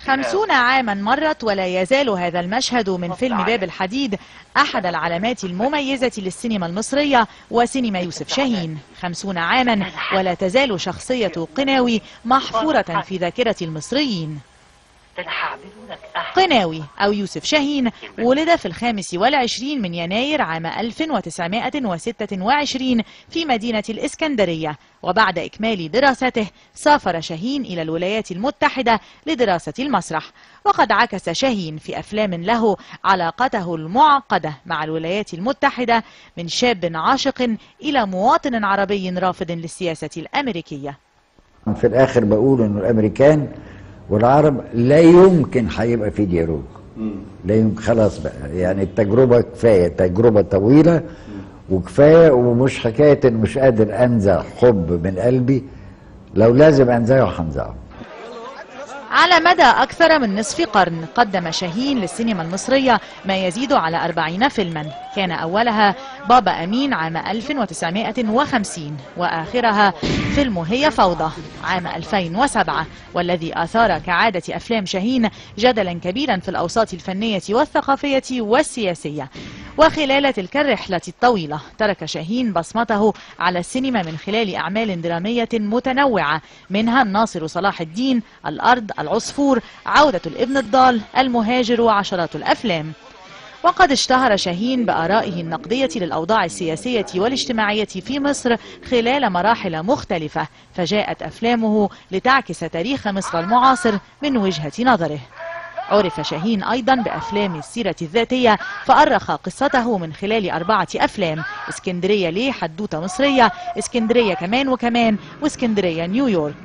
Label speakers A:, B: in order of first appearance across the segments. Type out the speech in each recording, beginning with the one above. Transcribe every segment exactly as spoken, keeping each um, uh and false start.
A: خمسون عاما مرت ولا يزال هذا المشهد من فيلم باب الحديد أحد العلامات المميزة للسينما المصرية وسينما يوسف شاهين. خمسون عاما ولا تزال شخصية قناوي محفورة في ذاكرة المصريين. قناوي أو يوسف شاهين ولد في الخامس والعشرين من يناير عام ألف وتسعمائة وستة وعشرين في مدينة الإسكندرية، وبعد إكمال دراسته سافر شاهين إلى الولايات المتحدة لدراسة المسرح. وقد عكس شاهين في أفلام له علاقته المعقدة مع الولايات المتحدة من شاب عاشق إلى مواطن عربي رافض للسياسة الأمريكية.
B: في الآخر بقول إنه الأمريكان والعرب لا يمكن هيبقى في ديالوج، لا يمكن، خلاص بقى، يعني التجربة كفاية، تجربة طويلة وكفاية، ومش حكاية إن مش قادر أنزع حب من قلبي، لو لازم أنزعه هنزعه.
A: على مدى أكثر من نصف قرن قدم شاهين للسينما المصرية ما يزيد على أربعين فيلما، كان أولها بابا أمين عام ألف وتسعمائة وخمسين، وآخرها فيلم هي فوضى عام ألفين وسبعة، والذي أثار كعادة أفلام شاهين جدلا كبيرا في الأوساط الفنية والثقافية والسياسية. وخلال تلك الرحلة الطويلة ترك شاهين بصمته على السينما من خلال أعمال درامية متنوعة، منها الناصر صلاح الدين، الأرض، العصفور، عودة الابن الضال، المهاجر، وعشرات الأفلام. وقد اشتهر شاهين بآرائه النقدية للأوضاع السياسية والاجتماعية في مصر خلال مراحل مختلفة، فجاءت أفلامه لتعكس تاريخ مصر المعاصر من وجهة نظره. عرف شاهين أيضا بأفلام السيرة الذاتية، فأرخ قصته من خلال أربعة أفلام: اسكندرية ليه، حدوتة مصرية، اسكندرية كمان وكمان، واسكندرية نيويورك.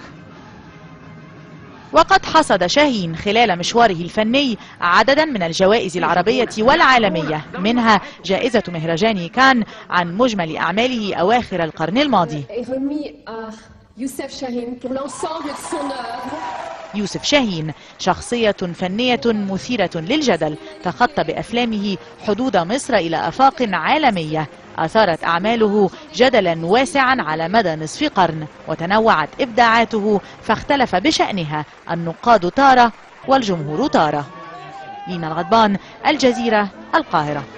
A: وقد حصد شاهين خلال مشواره الفني عددا من الجوائز العربية والعالمية، منها جائزة مهرجان كان عن مجمل أعماله أواخر القرن الماضي. يوسف شاهين شخصية فنية مثيرة للجدل، تخطى بأفلامه حدود مصر إلى آفاق عالمية، أثارت أعماله جدلا واسعا على مدى نصف قرن، وتنوعت إبداعاته فاختلف بشأنها النقاد تارة والجمهور تارة. لينا الغضبان، الجزيرة، القاهرة.